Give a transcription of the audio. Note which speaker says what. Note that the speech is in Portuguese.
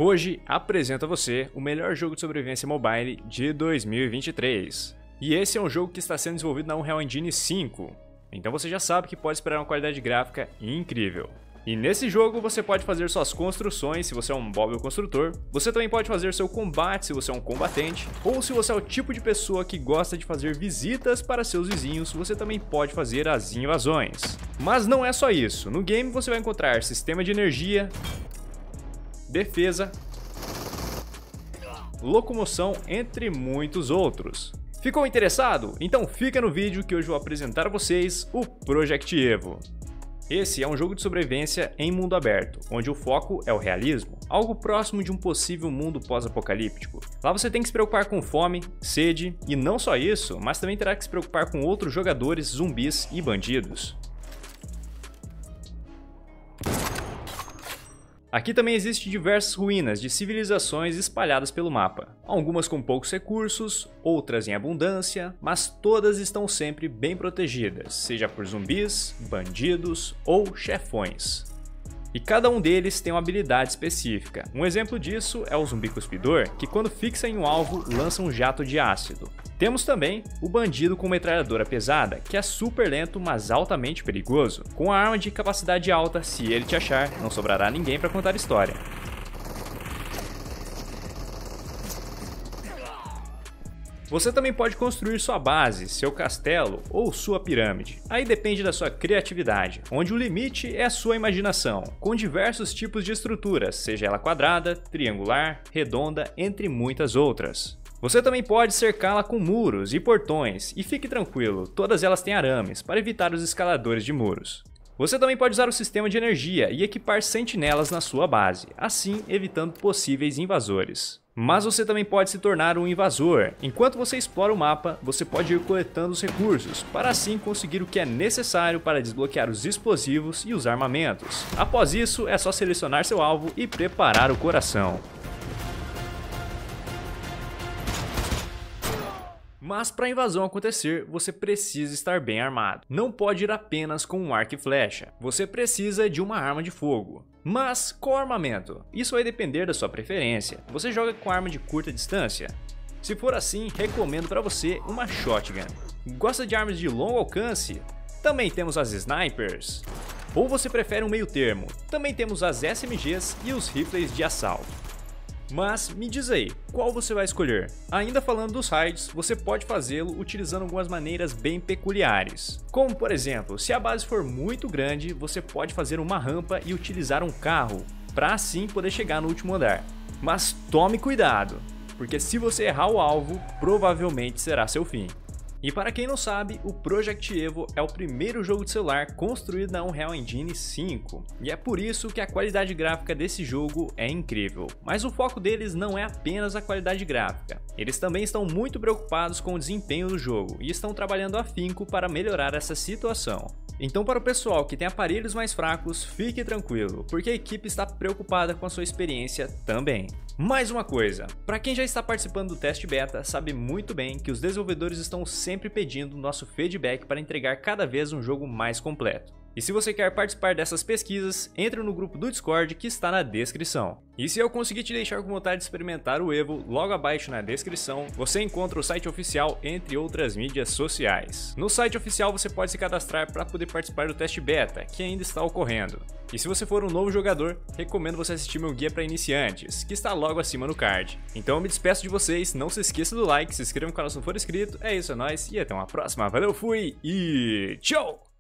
Speaker 1: Hoje apresento a você o melhor jogo de sobrevivência mobile de 2023. E esse é um jogo que está sendo desenvolvido na Unreal Engine 5. Então você já sabe que pode esperar uma qualidade gráfica incrível. E nesse jogo você pode fazer suas construções se você é um móvel construtor, você também pode fazer seu combate se você é um combatente, ou se você é o tipo de pessoa que gosta de fazer visitas para seus vizinhos, você também pode fazer as invasões. Mas não é só isso, no game você vai encontrar sistema de energia, defesa, locomoção, entre muitos outros. Ficou interessado? Então fica no vídeo que hoje eu vou apresentar a vocês o Project Evo. Esse é um jogo de sobrevivência em mundo aberto, onde o foco é o realismo, algo próximo de um possível mundo pós-apocalíptico. Lá você tem que se preocupar com fome, sede, e não só isso, mas também terá que se preocupar com outros jogadores, zumbis e bandidos. Aqui também existem diversas ruínas de civilizações espalhadas pelo mapa, algumas com poucos recursos, outras em abundância, mas todas estão sempre bem protegidas, seja por zumbis, bandidos ou chefões. E cada um deles tem uma habilidade específica. Um exemplo disso é o zumbi cuspidor, que quando fixa em um alvo lança um jato de ácido. Temos também o bandido com metralhadora pesada, que é super lento, mas altamente perigoso. Com a arma de capacidade alta, se ele te achar, não sobrará ninguém para contar história. Você também pode construir sua base, seu castelo ou sua pirâmide. Aí depende da sua criatividade, onde o limite é a sua imaginação, com diversos tipos de estruturas, seja ela quadrada, triangular, redonda, entre muitas outras. Você também pode cercá-la com muros e portões, e fique tranquilo, todas elas têm arames para evitar os escaladores de muros. Você também pode usar o sistema de energia e equipar sentinelas na sua base, assim evitando possíveis invasores. Mas você também pode se tornar um invasor. Enquanto você explora o mapa, você pode ir coletando os recursos, para assim conseguir o que é necessário para desbloquear os explosivos e os armamentos. Após isso, é só selecionar seu alvo e preparar o coração. Mas para a invasão acontecer, você precisa estar bem armado. Não pode ir apenas com um arco e flecha. Você precisa de uma arma de fogo. Mas qual armamento? Isso vai depender da sua preferência. Você joga com arma de curta distância? Se for assim, recomendo para você uma shotgun. Gosta de armas de longo alcance? Também temos as snipers. Ou você prefere um meio termo? Também temos as SMGs e os rifles de assalto. Mas me diz aí, qual você vai escolher? Ainda falando dos raids, você pode fazê-lo utilizando algumas maneiras bem peculiares. Como por exemplo, se a base for muito grande, você pode fazer uma rampa e utilizar um carro, para assim poder chegar no último andar. Mas tome cuidado, porque se você errar o alvo, provavelmente será seu fim. E para quem não sabe, o Project Evo é o primeiro jogo de celular construído na Unreal Engine 5, e é por isso que a qualidade gráfica desse jogo é incrível. Mas o foco deles não é apenas a qualidade gráfica, eles também estão muito preocupados com o desempenho do jogo e estão trabalhando afinco para melhorar essa situação. Então para o pessoal que tem aparelhos mais fracos, fique tranquilo, porque a equipe está preocupada com a sua experiência também. Mais uma coisa, para quem já está participando do teste beta, sabe muito bem que os desenvolvedores estão sempre pedindo nosso feedback para entregar cada vez um jogo mais completo. E se você quer participar dessas pesquisas, entre no grupo do Discord que está na descrição. E se eu conseguir te deixar com vontade de experimentar o Evo, logo abaixo na descrição, você encontra o site oficial entre outras mídias sociais. No site oficial você pode se cadastrar para poder participar do teste beta, que ainda está ocorrendo. E se você for um novo jogador, recomendo você assistir meu guia para iniciantes, que está logo acima no card. Então eu me despeço de vocês, não se esqueça do like, se inscreva no canal se não for inscrito, é isso, é nóis, e até uma próxima, valeu, fui e tchau!